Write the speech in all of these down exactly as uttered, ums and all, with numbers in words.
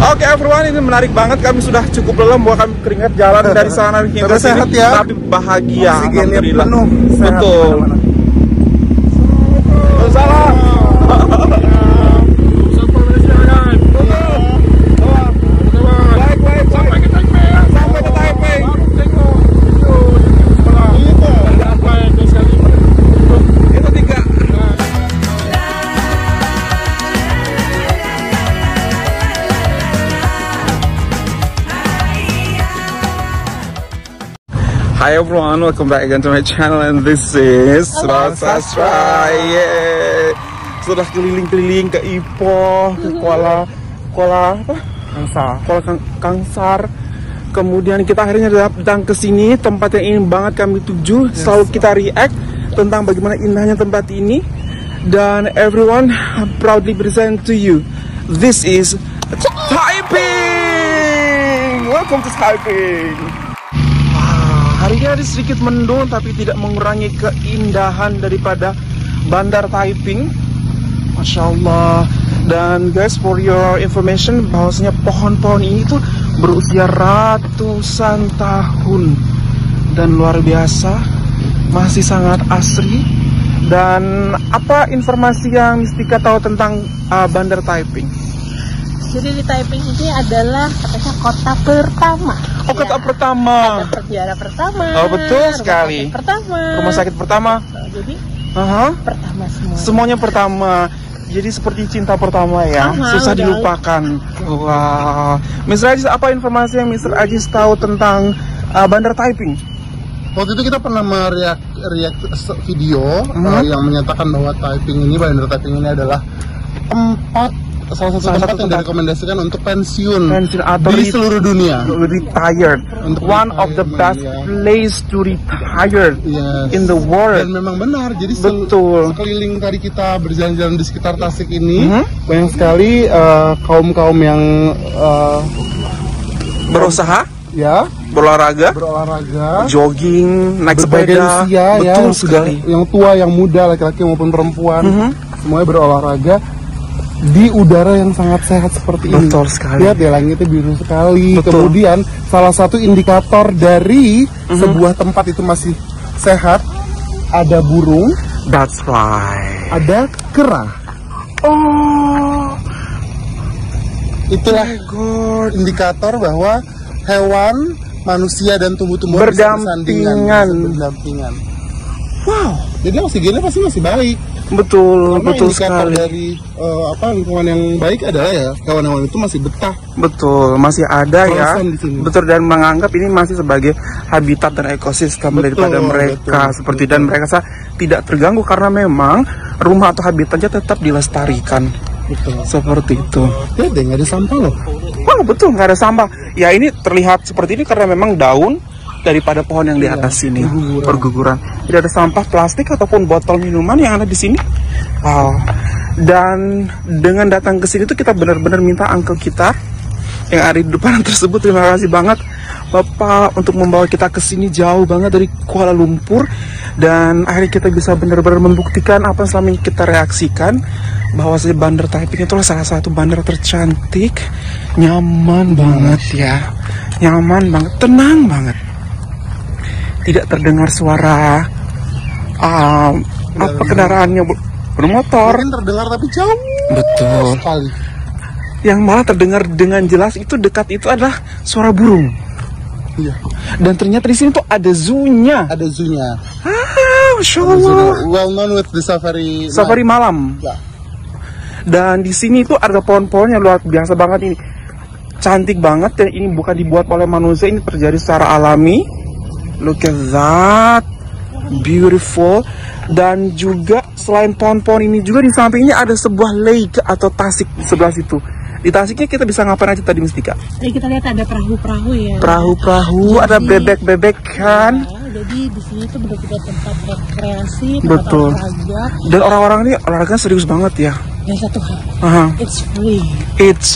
Oke everyone, ini menarik banget. Kami sudah cukup lelah, buat kami keringat jalan dari sana hingga sini, sehat ya, tapi bahagia. Oksigennya Alhamdulillah. penuh, betul. Salam. Hi everyone, welcome back again to my channel, and this is Sastra. Yeah. Sudah keliling-keliling ke Ipoh, ke Kuala Kuala apa? Kangsar. Kuala Kang, Kangsar. Kemudian kita akhirnya datang ke sini, tempat yang ingin banget kami tuju. Yes. Selalu kita react tentang bagaimana indahnya tempat ini. Dan everyone, I proudly present to you, this is Taiping. Welcome to Taiping. Hari ini ada sedikit mendung, tapi tidak mengurangi keindahan daripada Bandar Taiping. Masya Allah. Dan guys, for your information, bahwasanya pohon-pohon ini tuh berusia ratusan tahun dan luar biasa, masih sangat asri. Dan apa informasi yang Mistika tahu tentang uh, Bandar Taiping? Jadi di Taiping ini adalah katanya kota pertama. Oh, ya. Kota pertama. Ada penjara pertama. Oh, betul sekali. Rumah sakit pertama. Rumah sakit pertama. Oh, jadi uh-huh. pertama semua. Semuanya pertama. Jadi seperti cinta pertama ya, uh-huh, susah udah dilupakan. Wah, wow. mister Ajis, apa informasi yang mister Ajis tahu tentang uh, Bandar Taiping? Waktu itu kita pernah mereact react video uh-huh. uh, yang menyatakan bahwa Taiping ini, Bandar Taiping ini adalah tempat salah satu salah tempat satu yang direkomendasikan untuk pensiun, pensiun atau di seluruh dunia. Retired. Untuk one of the best ya. place to retire yes. in the world. Dan memang benar. Jadi betul. Sekeliling tadi kita berjalan-jalan di sekitar Tasik ini, mm-hmm. banyak sekali uh, kaum-kaum yang uh, berusaha, ya, berolahraga, berolahraga, jogging, naik sepeda. Usia, betul ya, sekali. Yang tua, yang muda, laki-laki maupun perempuan, mm-hmm. semuanya berolahraga di udara yang sangat sehat seperti betul ini. Betul sekali. Lihat ya, langitnya biru sekali. Betul. Kemudian salah satu indikator dari mm-hmm. sebuah tempat itu masih sehat, ada burung. That's right. Ada kera. Oh, itulah oh indikator bahwa hewan, manusia dan tumbuh-tumbuhan berdampingan. berdampingan. Wow. Jadi oksigennya pasti masih baik. Betul, karena betul indikator sekali. Dari uh, apa lingkungan yang baik adalah ya hewan-hewan itu masih betah. Betul, masih ada ya. Betul, dan menganggap ini masih sebagai habitat dan ekosistem betul, daripada mereka betul, seperti betul. Dan mereka tidak terganggu karena memang rumah atau habitatnya tetap dilestarikan. Betul. Seperti itu. Ya, deh, nggak ada sampah loh. Wah, betul, nggak ada sampah. Ya, ini terlihat seperti ini karena memang daun daripada pohon yang di atas sini berguguran. Tidak ada sampah plastik ataupun botol minuman yang ada di sini. Wow. Dan dengan datang ke sini tuh kita benar-benar minta uncle kita yang ada di depan tersebut, terima kasih banget Bapak untuk membawa kita ke sini jauh banget dari Kuala Lumpur, dan akhirnya kita bisa benar-benar membuktikan apa yang selama ini kita reaksikan, bahwa Bandar Taiping itu salah satu bandar tercantik, nyaman banget ya, nyaman banget, tenang banget. Tidak terdengar suara uh, apa kendaraannya bermotor. Mungkin terdengar tapi jauh. Betul. Sekali. Yang malah terdengar dengan jelas itu dekat itu adalah suara burung. Iya. Dan ternyata di sini tuh ada zoo-nya. Ada zoo-nya. Ah, Masya Allah. Well known with the safari. Safari night. Malam. Ya. Dan di sini tuh ada pohon-pohon yang luar biasa banget ini. Cantik banget, dan ini bukan dibuat oleh manusia, ini terjadi secara alami. Look at that, beautiful. Dan juga selain pohon-pohon ini juga di sampingnya ada sebuah lake atau tasik di sebelah situ. Di tasiknya kita bisa ngapain aja tadi, Mistika? Jadi kita lihat ada perahu-perahu ya. Perahu-perahu, ada bebek-bebek kan? Ya, jadi di sini tuh benar-benar tempat rekreasi, tempat betul. olahraga. Dan orang-orang ini olahraga serius banget ya. Dan satu hal, uh-huh. it's free. It's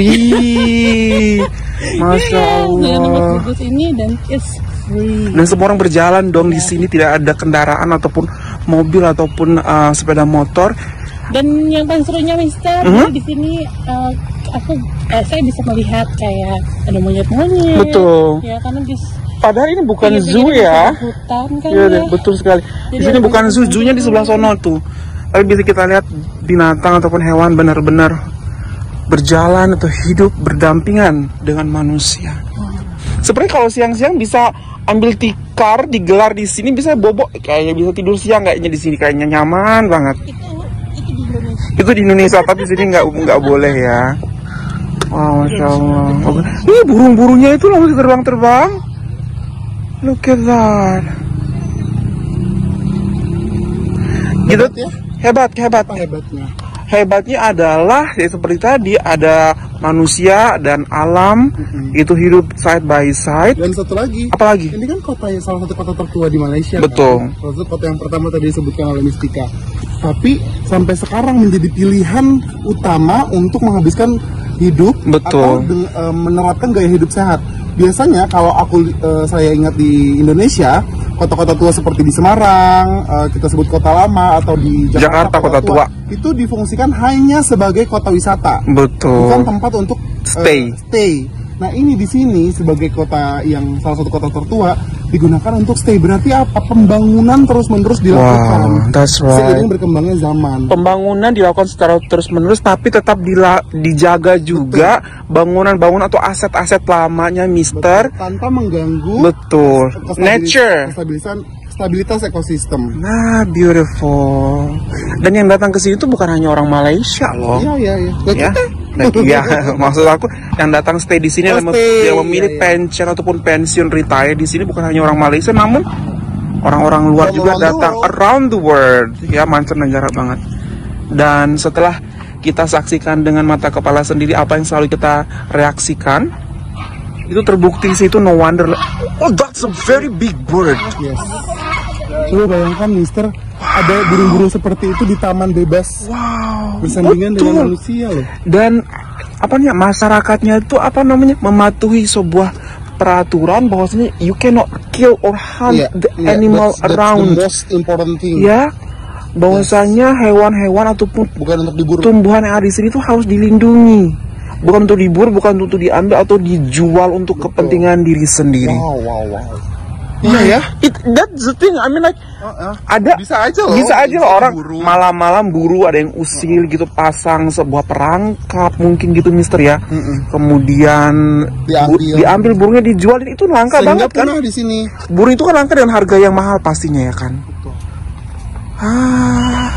free. Masya Allah. Dengan tempat ini dan it's free. Dan semua orang berjalan dong ya. Di sini tidak ada kendaraan ataupun mobil ataupun uh, sepeda motor. Dan yang paling serunya, Mister, mm-hmm. di sini uh, aku eh, saya bisa melihat kayak ada monyet-monyet. Betul. Ya karena di Padahal ini bukan Iya, zoo begini ya. bukan hutan kan Iya, ya. betul sekali. Di Jadi sini ada bukan zoo, zoo-nya di sebelah sono tuh. Tapi bisa kita lihat binatang ataupun hewan benar-benar berjalan atau hidup berdampingan dengan manusia. Sebenarnya kalau siang-siang bisa ambil tikar, digelar di sini bisa bobok, kayaknya bisa tidur siang kayaknya di sini, kayaknya nyaman banget. itu itu di Indonesia. Itu di Indonesia, tapi di sini nggak nggak boleh ya. Wow, masya Allah. Oke. Ih, burung-burungnya itu loh masih terbang-terbang. Look at that. Gitu ya? hebat, hebat. Apa hebatnya? Hebatnya adalah ya seperti tadi ada manusia dan alam Mm-hmm. itu hidup side by side. Dan satu lagi, Apalagi? ini kan kota yang salah satu kota tertua di Malaysia. Betul. Kan? Salah satu kota yang pertama tadi disebutkan oleh Mistika. Tapi sampai sekarang menjadi pilihan utama untuk menghabiskan hidup Betul. atau de- e, menerapkan gaya hidup sehat. Biasanya kalau aku e, saya ingat di Indonesia, kota-kota tua seperti di Semarang, e, kita sebut kota lama, atau di Jakarta, Jakarta, kota tua. itu difungsikan hanya sebagai kota wisata, Betul. bukan tempat untuk Stay. eh, stay. Nah ini di sini sebagai kota yang salah satu kota tertua digunakan untuk stay. Berarti apa? Pembangunan terus-menerus dilakukan. Wow, that's right. Seiring berkembangnya zaman. Pembangunan dilakukan secara terus-menerus, tapi tetap dila- dijaga juga bangunan-bangunan atau aset-aset lamanya, Mister. Tanpa mengganggu Betul. kestabilis- Nature. kestabilisan stabilitas ekosistem. Nah, beautiful. Dan yang datang ke sini tuh bukan hanya orang Malaysia loh. Iya iya iya. Kayak Ya, kita. nah, iya. Maksud aku yang datang stay di sini, Oh, yang, mem- stay. yang memilih Iya, iya. pensiun ataupun pensiun retire di sini bukan hanya orang Malaysia, namun orang-orang luar From juga around the datang world. around the world. Ya, mancanegara banget. Dan setelah kita saksikan dengan mata kepala sendiri apa yang selalu kita reaksikan, itu terbukti sih, itu no wonder. Oh, that's a very big bird. Yes. Coba bayangkan, Mister, ada burung-burung seperti itu di taman bebas Wow. bersandingan betul. dengan manusia loh. Dan apa namanya, masyarakatnya itu apa namanya, mematuhi sebuah peraturan bahwasanya you cannot kill or harm Iya, the iya, animal that's- that's around. the most important thing. Ya, bahwasanya hewan-hewan ataupun Bukan untuk diburu. tumbuhan yang ada di sini itu harus dilindungi, bukan untuk diburu, bukan untuk diambil atau dijual untuk Betul. kepentingan diri sendiri. Wow, wow, wow. Iya ya, it, that's the thing. I mean like Uh, uh. ada Bisa aja loh. bisa aja loh orang diburu. malam-malam buru, ada yang usil gitu, pasang sebuah perangkap mungkin gitu, Mister ya. Mm-mm. Kemudian Diambil. bu- diambil burungnya, dijual, itu langka Sehingga banget kan. punah di sini. Burung itu kan langka dengan harga yang mahal pastinya ya kan. Betul. Ah.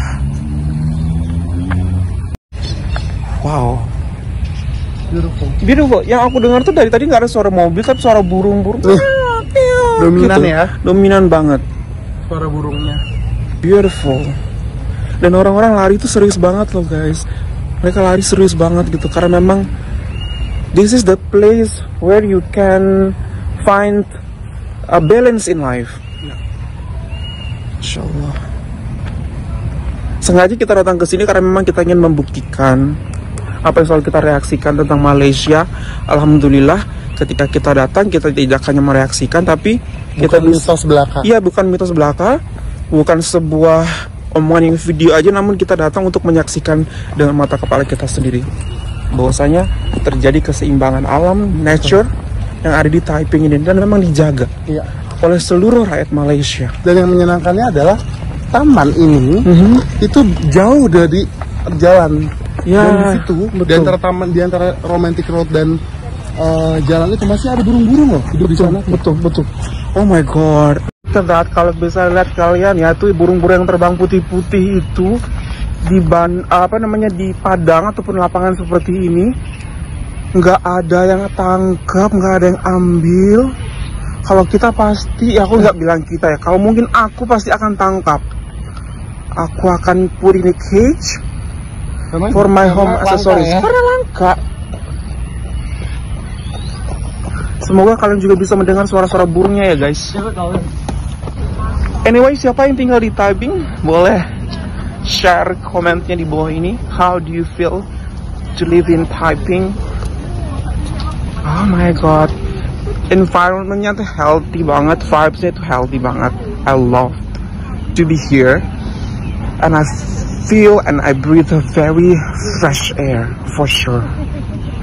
Wow. Beautiful. Beautiful. Yang aku dengar tuh dari tadi nggak ada suara mobil, tapi suara burung-burung. Uh, dominan ya. Dominan banget. Suara burungnya. Beautiful. Dan orang-orang lari itu serius banget loh guys. Mereka lari serius banget gitu, karena memang this is the place where you can find a balance in life. Insya Allah. Sengaja kita datang ke sini karena memang kita ingin membuktikan apa yang selalu kita reaksikan tentang Malaysia. Alhamdulillah, ketika kita datang kita tidak hanya mereaksikan, tapi kita Bukan bisa, mitos belaka. iya, bukan mitos belaka, bukan sebuah omongan yang video aja, namun kita datang untuk menyaksikan dengan mata kepala kita sendiri bahwasanya terjadi keseimbangan alam, nature yang ada di Taiping ini, dan memang dijaga Iya. oleh seluruh rakyat Malaysia. Dan yang menyenangkannya adalah taman ini Mhm. itu jauh dari jalan. Ya, dan di situ di betul. antara taman, di antara Romantic Road dan uh, jalan itu masih ada burung-burung loh hidup di sana. Betul, betul. Oh my god. Terlihat, kalau bisa lihat kalian ya, tuh burung-burung yang terbang putih-putih itu di ban, apa namanya, di padang ataupun lapangan seperti ini, nggak ada yang tangkap, nggak ada yang ambil. Kalau kita pasti, ya aku nggak bilang kita ya, kalau mungkin aku pasti akan tangkap. Aku akan put in a cage Karena- for my karena home langka accessories. ya. Karena langka. Semoga kalian juga bisa mendengar suara-suara burungnya ya guys. Anyway, siapa yang tinggal di Taiping, boleh share komennya di bawah ini. How do you feel to live in Taiping? Oh my god, environmentnya tuh healthy banget, vibesnya tuh healthy banget. I love to be here, and I feel and I breathe a very fresh air for sure.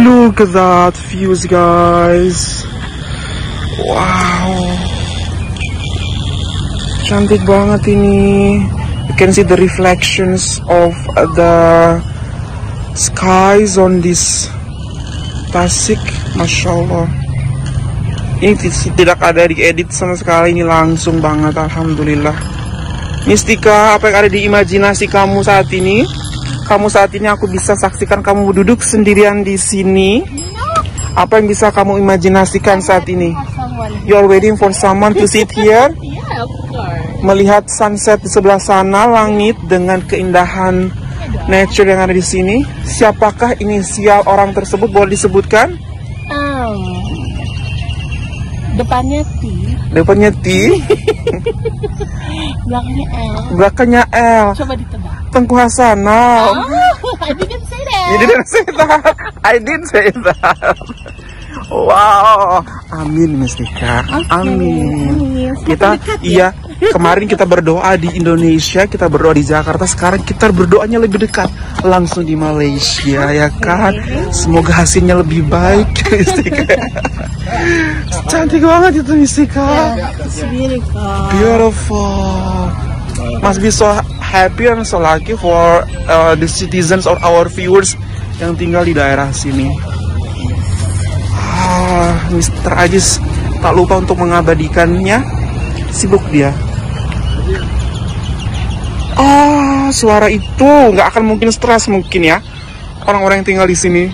Look at that views, guys. Wow, cantik banget ini. You can see the reflections of the skies on this Tasik. Masya Allah. Ini tidak ada diedit sama sekali, ini langsung banget. Alhamdulillah. Mistika, apa yang ada di imajinasi kamu saat ini? Kamu saat ini aku bisa saksikan kamu duduk sendirian di sini. Apa yang bisa kamu imajinasikan saat ini? You're waiting for someone to sit here? Yeah, of course. Melihat sunset di sebelah sana, langit dengan keindahan nature yang ada di sini. Siapakah inisial orang tersebut? Boleh disebutkan? Um, depannya T, Depannya T, belakangnya L. belakangnya L. Coba ditebak. Tengku Hasanah. Oh, I didn't say that. You didn't say that. I did say that. Wow, amin Mistika, Okay, amin. amin. Kita, Dekat iya, ya? kemarin kita berdoa di Indonesia, kita berdoa di Jakarta. Sekarang kita berdoanya lebih dekat, langsung di Malaysia, ya kan? Semoga hasilnya lebih baik, Mistika. Cantik banget itu Mistika. It's beautiful. Beautiful. Must be so happy and so lucky for uh, the citizens or our viewers yang tinggal di daerah sini. Ah, Mister Ajis tak lupa untuk mengabadikannya. Sibuk dia. Ah, suara itu nggak akan mungkin stres mungkin ya orang-orang yang tinggal di sini.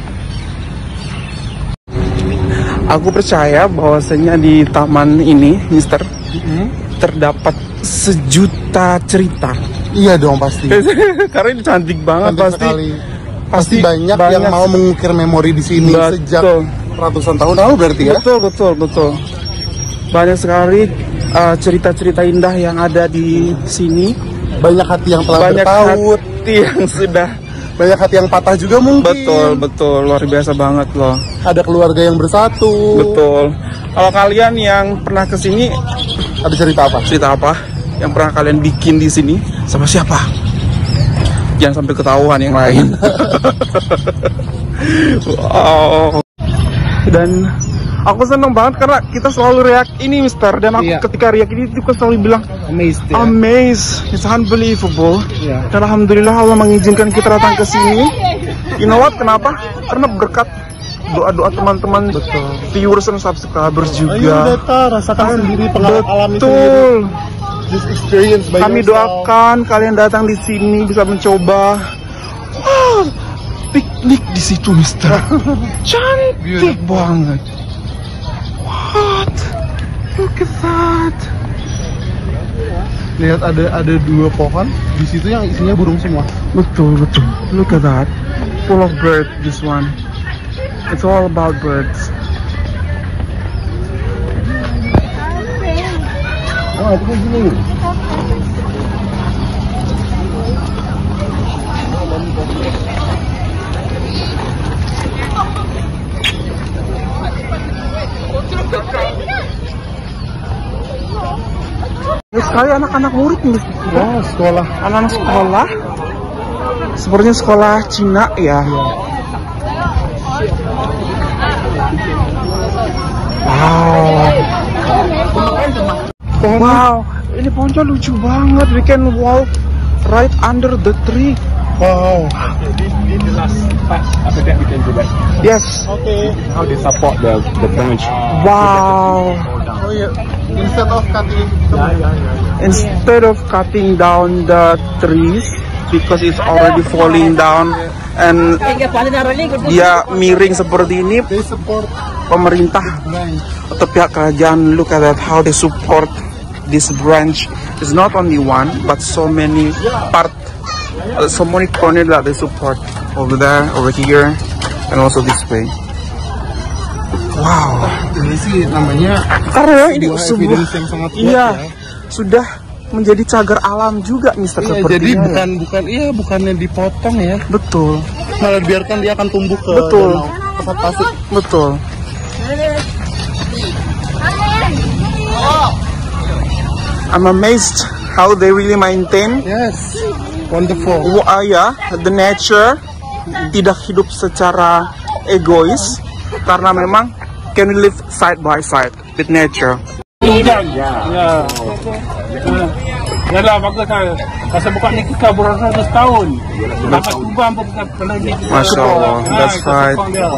Aku percaya bahwasanya di taman ini, Mister, terdapat sejuta cerita. Iya dong pasti. Karena ini cantik banget. Cantik pasti. sekali. Pasti Pasti banyak, banyak yang mau mengukir memori di sini Betul. sejak ratusan tahun lalu berarti ya. Betul, betul, betul. Banyak sekali uh, cerita-cerita indah yang ada di sini. Banyak hati yang telah Banyak bertaut, hati yang sudah. banyak hati yang patah juga mungkin. Betul, betul. Luar biasa banget loh. Ada keluarga yang bersatu. Betul. Kalau kalian yang pernah ke sini, Ada cerita apa? cerita apa yang pernah kalian bikin di sini sama siapa? Jangan sampai ketahuan yang lain. Wow. Dan aku seneng banget karena kita selalu react ini, Mister. Dan aku Iya. ketika react ini juga selalu bilang Amazed amazed, it's unbelievable. Iya. Dan alhamdulillah Allah mengizinkan kita datang ke sini. You know what? Kenapa? Karena berkat doa-doa teman-teman, viewers dan subscribers juga. Ayo Data, rasakan sendiri, pengalaman alami sendiri. Betul. This experience by Kami yourself. doakan kalian datang di sini bisa mencoba. Wow, piknik di situ, Mister. Cantik banget. What? Look at that. Lihat ada ada dua pohon di situ yang isinya burung semua. Betul, betul. Look at that. Full of birds, this one. It's all about birds. Oh, itu kan gini. Ini sekali anak-anak murid nih. Wah, sekolah. Anak-anak sekolah. Sepertinya sekolah Cina ya. Wow. Wow, ini pohonnya lucu banget. We can walk right under the tree. Wow. In the last part, after that we can go back. Yes. Oke. How they support the the branch. Wow. Oh iya. Instead of cutting. Instead of cutting down the trees because it's already falling down and dia miring seperti ini, They support pemerintah branch. atau pihak kerajaan, look at that how they support this branch. It's not only one but so many part, uh, so many corner that they support over there, over here, and also this way. Wow. Ini sih namanya Karena ini sebuah sebuah, evidence yang sangat kuat iya, ya. sudah menjadi cagar alam juga, Mister. Iya, sepertinya. jadi bukan bukan iya bukannya dipotong ya, Betul, malah biarkan dia akan tumbuh ke Betul. danau tempat pasir. betul. I'm amazed how they really maintain Yes, wonderful. uh, ya, the nature, tidak hidup secara egois karena memang can we live side by side with nature. Hujan. Ya. Ya. Ya lah, bagus kan. Pasal buka ni kita berasa setahun. Dapat kubang pun kita pernah ni. Masya Allah, that's right.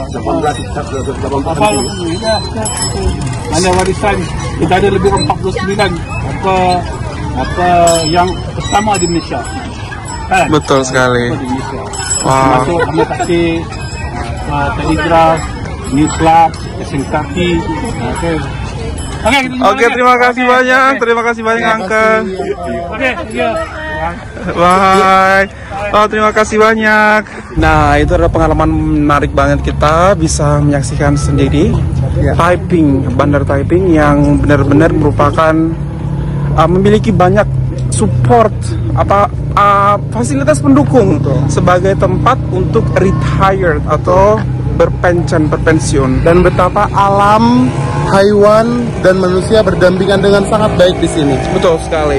Apa ya? Mana warisan kita ada lebih empat puluh sembilan apa apa yang pertama di Malaysia. Kan? Betul sekali. Di Malaysia. Wow. Masuk kami kasih uh, telegraf, new club, casing kaki. Okey. Okey, Oke, terima kasih banyak. Terima kasih banyak, Uncle. Okey, ya. Bye. Oh, terima kasih banyak. Nah, itu adalah pengalaman menarik banget, kita bisa menyaksikan sendiri Taiping, Bandar Taiping yang benar-benar merupakan uh, memiliki banyak support apa uh, fasilitas pendukung sebagai tempat untuk retired atau berpensiun berpensiun. Dan betapa alam, haiwan, dan manusia berdampingan dengan sangat baik di sini. Betul sekali.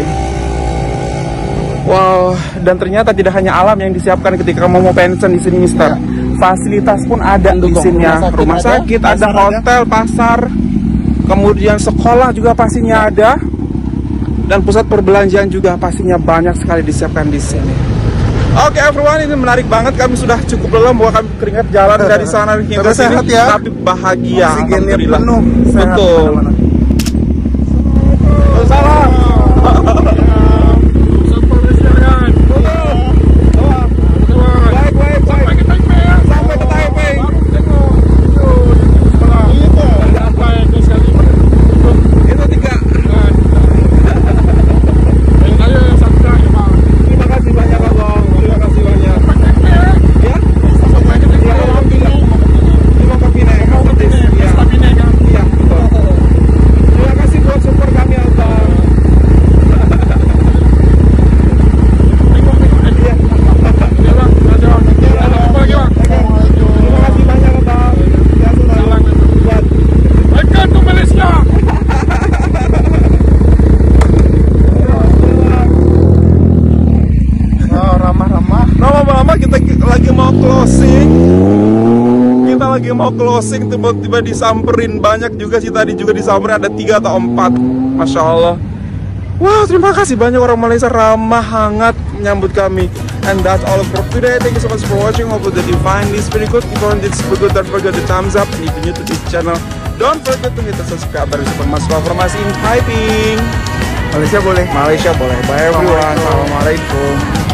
Wow, dan ternyata tidak hanya alam yang disiapkan ketika kamu mau pensiun di sini, Mister. Ya. Fasilitas pun ada di sini. Rumah sakit, rumah sakit ada, ada hotel, ada. pasar, kemudian sekolah juga pastinya ada, dan pusat perbelanjaan juga pastinya banyak sekali disiapkan di sini. Oke, okay, everyone, ini menarik banget. Kami sudah cukup lelah, bahwa kami keringat jalan dari sana hingga sini, ya? Tapi bahagia. Oksigennya penuh. Betul. Salam. Lagi mau closing, tiba-tiba disamperin. Banyak juga sih, tadi juga disamperin ada tiga atau empat. Masya Allah. Wow, terima kasih banyak orang Malaysia ramah, hangat menyambut kami. And that's all for today. Thank you so much for watching. Hope that you find this very good. If you find this very good, don't forget the thumbs up. And if you're new to this channel, don't forget to hit the subscribe button untuk masuk informasi in Taiping. Malaysia boleh. Malaysia boleh. Bye everyone. Assalamualaikum.